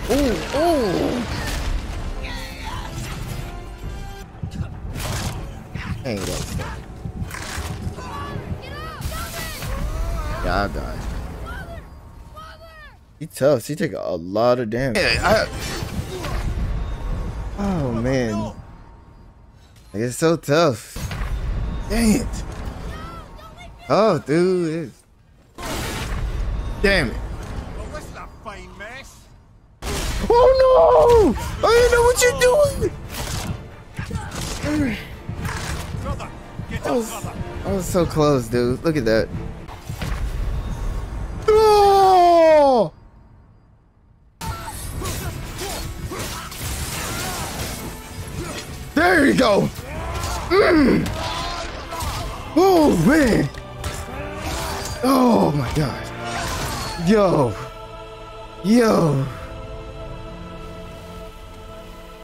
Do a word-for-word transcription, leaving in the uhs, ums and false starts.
Ooh, ooh. Dang that. Yeah, I died. She tough. She take a lot of damage. Yeah, I... Oh man, it's so tough. Dang it. Oh, dude. It's... Damn it. Oh no! I didn't know what you're doing. I was, I was so close, dude. Look at that. Oh! There you go. Mm. Oh man. Oh my God. Yo. Yo.